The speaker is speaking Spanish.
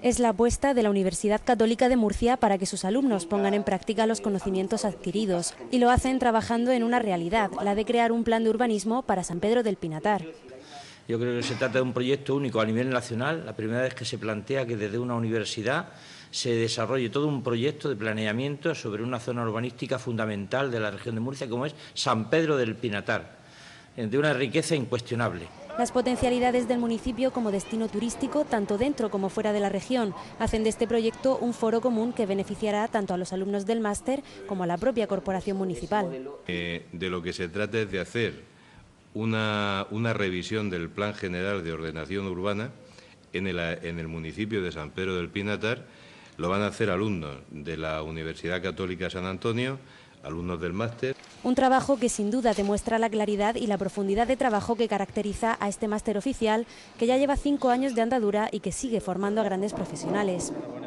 Es la apuesta de la Universidad Católica de Murcia para que sus alumnos pongan en práctica los conocimientos adquiridos, y lo hacen trabajando en una realidad, la de crear un plan de urbanismo para San Pedro del Pinatar. Yo creo que se trata de un proyecto único a nivel nacional, la primera vez que se plantea que desde una universidad se desarrolle todo un proyecto de planeamiento sobre una zona urbanística fundamental de la región de Murcia, como es San Pedro del Pinatar, de una riqueza incuestionable. Las potencialidades del municipio como destino turístico, tanto dentro como fuera de la región, hacen de este proyecto un foro común que beneficiará tanto a los alumnos del máster como a la propia corporación municipal. De lo que se trata es de hacer una revisión del Plan General de Ordenación Urbana en el municipio de San Pedro del Pinatar. Lo van a hacer alumnos de la Universidad Católica San Antonio, alumnos del máster. Un trabajo que sin duda demuestra la claridad y la profundidad de trabajo que caracteriza a este máster oficial, que ya lleva 5 años de andadura y que sigue formando a grandes profesionales.